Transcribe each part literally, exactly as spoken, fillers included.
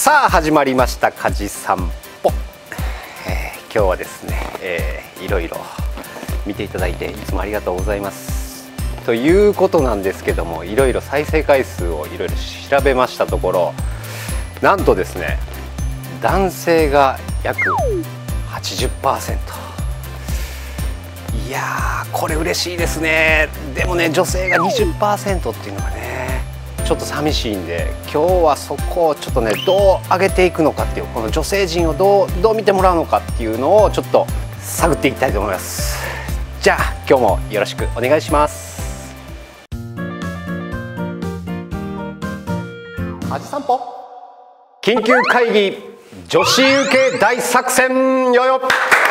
さあ始まりました家事散歩、えー、今日はですね、えー、いろいろ見ていただいていつもありがとうございますということなんですけども、いろいろ再生回数をいろいろ調べましたところ、なんとですね男性が約 はちじゅっパーセント、 いやーこれ嬉しいですね。でもね女性が にじゅっパーセント っていうのがねちょっと寂しいんで、今日はそこをちょっとねどう上げていくのかっていう、この女性陣をどうどう見てもらうのかっていうのをちょっと探っていきたいと思います。じゃあ今日もよろしくお願いします。家事散歩緊急会議女子受け大作戦よよ。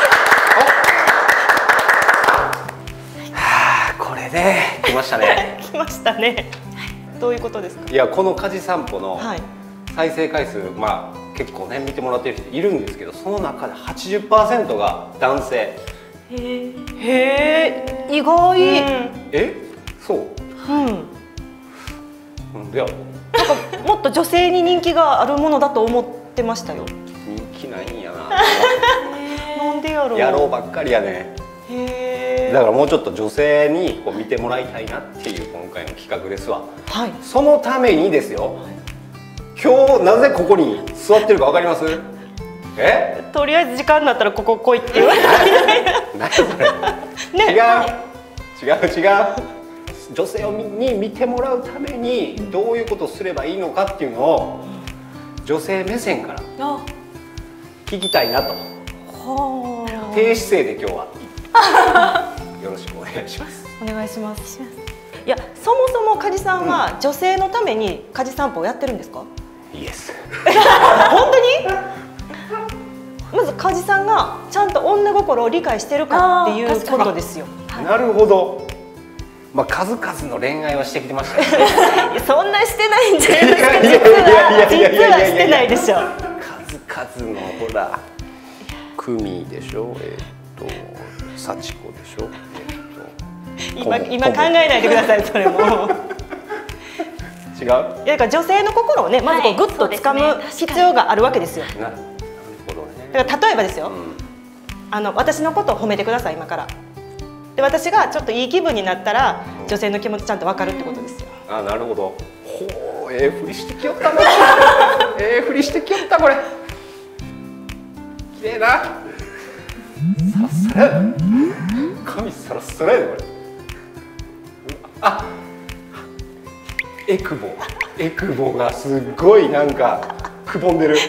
はあ、これね来ましたね来ましたね。どういうことですか。 いやこの家事散歩のはい再生回数、まあ結構ね見てもらってる人いるんですけど、その中で はちじゅっパーセント が男性。 へえへえ意外、うん、 えそううんなんでやろ。 なんかもっと女性に人気があるものだと思ってましたよ。 人気ないんやななんでやろう。 野郎ばっかりやね。 へえだからもうちょっと女性にこう見てもらいたいなっていう今回の企画ですわ。 はい、 そのためにですよ、今日なぜここに座ってるかわかります？え？ とりあえず時間になったらここ来いって言われて何それね、 違う違う違う女性をに見てもらうためにどういうことをすればいいのかっていうのを女性目線から聞きたいなと。 はあ、 低姿勢で今日はよろしくお願いします。 お願いします。いやそもそも梶さんは女性のために家事散歩をやってるんですか？ イエス。 本当に？まず梶さんがちゃんと女心を理解してるかっていうことですよ。 なるほど。まあ数々の恋愛はしてきてましたけどそんなしてないんじゃないですか。実は実はしてないでしょ。 数々のほらクミでしょ、えっと幸子でしょ、えっと今今考えないでくださいそれも。 違う。 いやだから女性の心をねまずこうグッと掴む必要があるわけですよ。 なるほどね。 だから例えばですよ、うん、あの私のことを褒めてください今から。で私がちょっといい気分になったら、うん、女性の気持ちちゃんと分かるってことですよ。 あ、なるほど。ほう、ええふりしてきよったな。ええふりしてきよったこれ。綺麗な。サラッサラや。髪サラッサラやでこれ。あ、エクボ。エクボがすっごいなんかくぼんでる。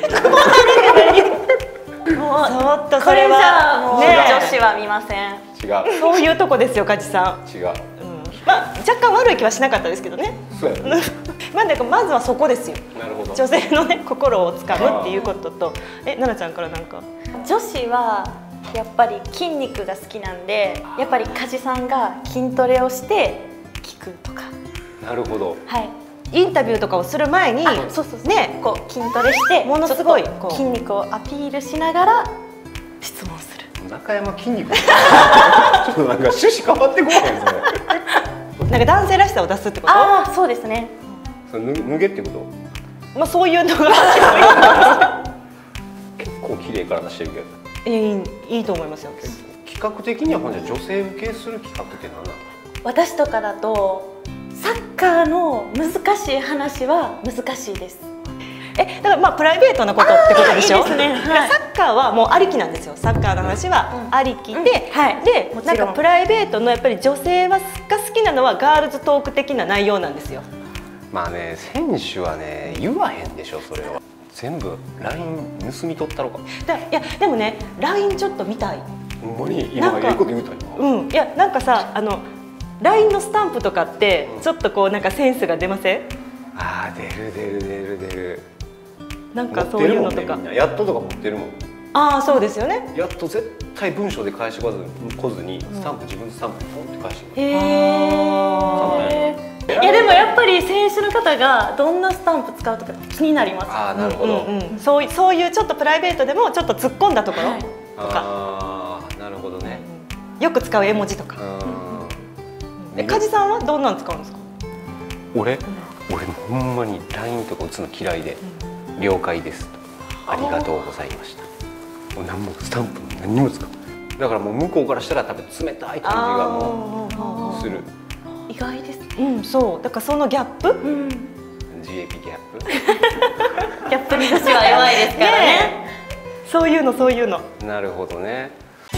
もうちょっとそれはね女子は見ません。 違う。 そういうとこですよ梶さん。 違う。 まあ若干悪い気はしなかったですけどね。 そうやね。 まあだからまずはそこですよ。 なるほど。 女性のね心をつかむっていうことと、え奈々ちゃんからなんか。 女子はやっぱり筋肉が好きなんで、やっぱり梶さんが筋トレをして聞くとか。 なるほど。 はい。 インタビューとかをする前に、 そうそうね、こう筋トレしてものすごい筋肉をアピールしながら質問する。 中山筋肉。ちょっとなんか趣旨変わってこないんですね。 なんか男性らしさを出すってこと？ ああ、そうですね。 それ脱げってこと？ まあそういうのが結構綺麗から出してるけど。 いいいいと思いますよ。 企画的にはほんじゃ女性受けする企画って何なの？ 私とかだとサッカーの難しい話は難しいです。 え、だからまあプライベートなことってことでしょ。 いいですね。はい、 サッカーはもうありきなんですよ。サッカーの話はありきで、うんうんはい、でなんかプライベートのやっぱり女性が好きなのはガールズトーク的な内容なんですよ。 まあね、選手はね言わへんでしょそれは。全部 ライン 盗み取ったろか。 だいやでもね ライン ちょっと見たい。 ほんまに今いいこと言うたんや。 うん、いやなんかさあの ライン のスタンプとかってちょっとこうなんかセンスが出ません？ ああ出る出る出る出る。 なんかそういうのとか。 ね、やっととか持ってるもん。 ああそうですよね。 やっと絶対文章で返してこずこずにスタンプ、うん、自分のスタンプポンって返してくる。 へえ。いやでもやっぱり選手の方がどんなスタンプ使うとか気になります。 ああなるほど。 うんうん、そうそういうちょっとプライベートでもちょっと突っ込んだところとか。 ああなるほどね。 よく使う絵文字とか。え梶さんはどんなん使うんですか？ 俺俺ほんまに ライン とか打つの嫌いで。 了解ですと、ありがとうございました。もう何もスタンプも何にも使う。だからもう向こうからしたら多分冷たい感じがもうする。 意外ですね。 うん、そうだからそのギャップ、うん、 ジーエーピー ギャップギャップに私は弱いですからね。 ね、そういうのそういうの。 なるほどね。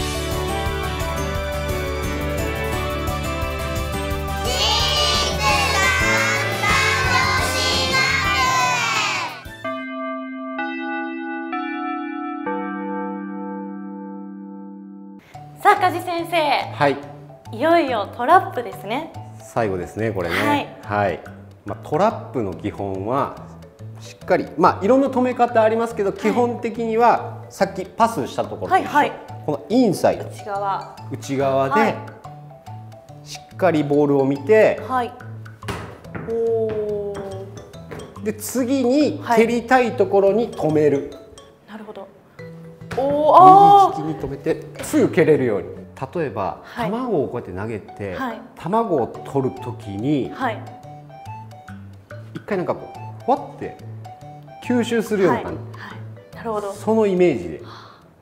さあ梶先生、 はい、 いよいよトラップですね。 最後ですねこれね。 はい、 はい、まあ、トラップの基本はしっかり、まあいろんな止め方ありますけど、はい、基本的にはさっきパスしたところと一緒、はいはい、このインサイド内側内側で、はい、しっかりボールを見て、はい、おで次に蹴りたいところに止める。 なるほど。お右利きに止めてすぐ蹴れるように。例えば、はい、卵をこうやって投げて、はい、卵を取るときに、はい、一回なんかこうふわって吸収するような感じ、はいはい、なるほど。そのイメージで。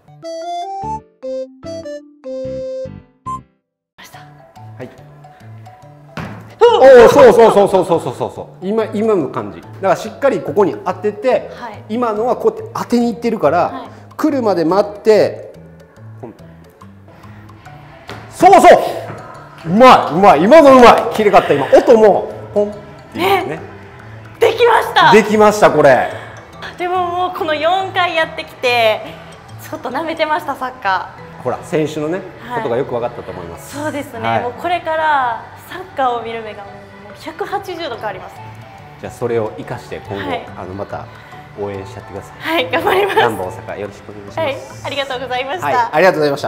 はい。おお、そうそうそうそうそうそうそうそう。今今の感じ。だからしっかりここに当てて、はい、今のはこうやって当てにいってるから、はい、来るまで待って。そうそう。うまいうまい。今のうまい。綺麗かった今。音もポンっていうね。 できました。 できましたこれ。 でももうこのよんかいやってきてちょっと舐めてましたサッカー。ほら選手のね、はい、ことがよく分かったと思います。 そうですね。はい、もうこれからサッカーを見る目がもうひゃくはちじゅうど変わります。 じゃあそれを生かして今後、はい、あのまた応援しちゃってください。 はい、頑張ります。 ガンバ大阪よろしくお願いします。はい、 ありがとうございました。 はい、ありがとうございました。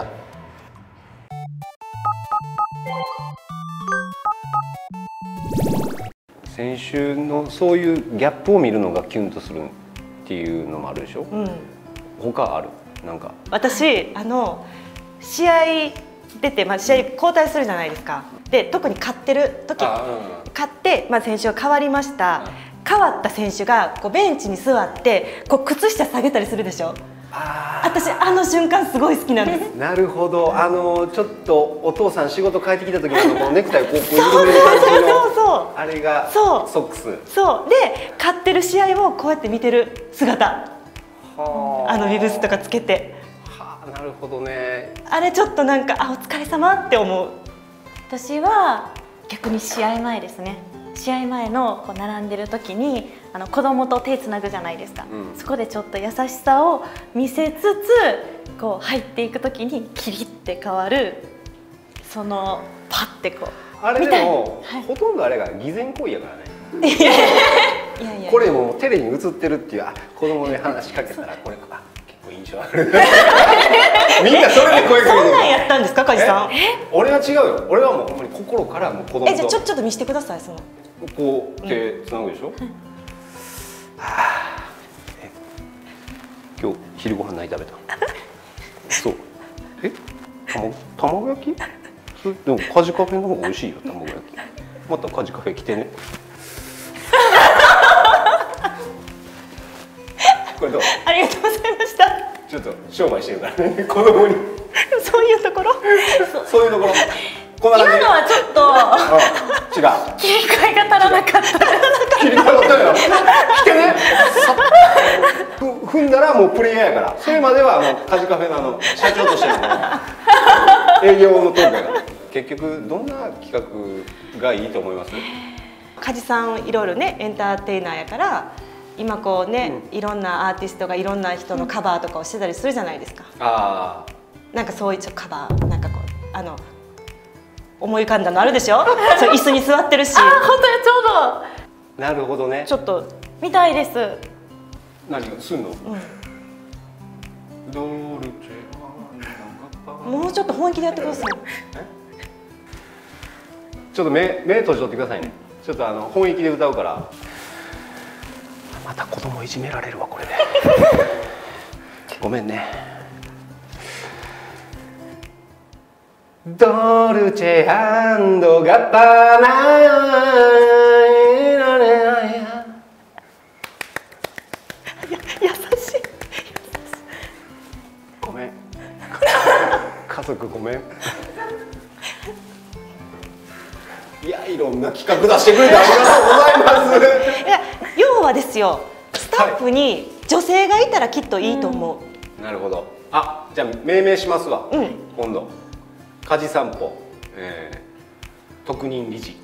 選手のそういうギャップを見るのがキュンとするっていうのもあるでしょ。うん、他あるなんか。 私あの試合出て、まあ、試合交代するじゃないですか。で特に勝ってる時、うん、勝って、まあ、選手が変わりました。うん、変わった選手がこうベンチに座ってこう靴下下げたりするでしょ。あ私あの瞬間すごい好きなんです。 なるほど。あのちょっとお父さん仕事帰ってきた時のこのネクタイをこうこう緩める感じのあれがソックス。 そうで勝ってる試合をこうやって見てる姿、あのビブスとかつけて。 はあ、なるほどね。 あれちょっとなんかあお疲れ様って思う。 私は逆に試合前ですね。試合前のこう並んでる時にあの子供と手つなぐじゃないですか、うん、そこでちょっと優しさを見せつつこう入っていく時にキリッて変わるそのパッてこうあれでも、はい、ほとんどあれが偽善行為やからね。 いやいやいやこれもテレビに映ってるっていうあ子供に話しかけたらこれあ結構印象ある。みんなそれで声かけてる。 そんなんやったんですか梶さん。 俺は違うよ。俺はもうほんまに心からもう子供と。 えじゃあちょちょっと見せてくださいその。 こう手つなぐでしょ。うん、はあ、え今日昼ご飯何食べた？そう。え卵卵焼き？それでもカジカフェの方が美味しいよ卵焼き。またカジカフェ来てね。これどう？ ありがとうございました。 ちょっと商売してるからね子供に。 そういうところ。 そういうところ。 今のはちょっと違う。 切り替えが足らなかった。 切り替えが足らなかった。来てね。踏んだらもうプレイヤーやから。それまではあのカジカフェのあの社長としての営業のトークやから。結局どんな企画がいいと思います？ 梶さんいろいろねエンターテイナーやから今こうね、うん、いろんなアーティストがいろんな人のカバーとかをしてたりするじゃないですか。ああ。なんかそういうカバーなんかこうあの。思い浮かんだのあるでしょ。そう椅子に座ってるし。 あ、本当にちょうど。なるほどね。 ちょっと見たいです。 何がすんの？うん、ドルチェもうちょっと本気でやってください。 ちょっと目目閉じとってくださいね。ちょっとあの本気で歌うから。また子供いじめられるわこれで。ごめんね。ドルチェ&ガッパーナ速ごめんいやいろんな企画出してくれてありがとうございますいや要はですよ、スタッフに女性がいたらきっといいと思う、 うん、なるほど。あ、じゃあ命名しますわ、 うん、 今度家事散歩、えー、特任理事、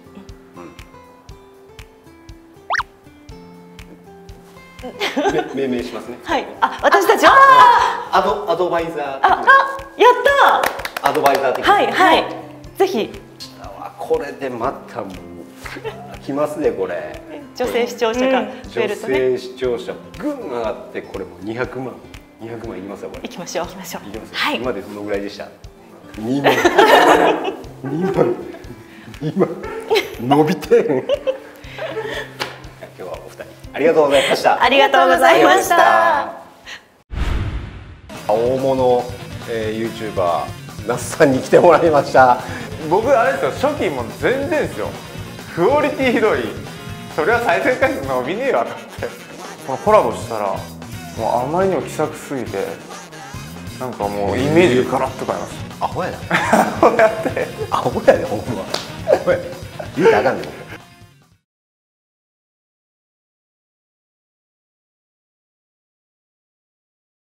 うん、命名しますね。 はい、あ、私たちはアドアドバイザー、 あ、あ、やったアドバイザー的ー、はいはい、ぜひこれでまたもうきますね、これ女性視聴者が増えるとね、 女性視聴者ぐん上がってこれもうにひゃくまんにひゃくまんいきますよ、これ。 行きましょう行きましょう。 いきますよ、 はい、 今でどのぐらいでした？にまんにまんにまん伸びてん今日はお二人ありがとうございました。 ありがとうございました。 大物、えー、ユーチューバー那須さんに来てもらいました。 僕あれですよ、初期も全然ですよ、クオリティひどい、それは再生回数伸びねえわと思って、このコラボしたらもうあまりにも気さくすぎて、なんかもうイメージがガラッと変えました。 アホやなアホやってアホやで、ほんまアホやで、言うたらあかんで。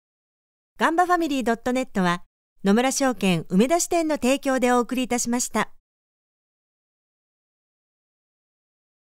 ガンバファミリー ドットネット は野村証券梅田支店の提供でお送りいたしました。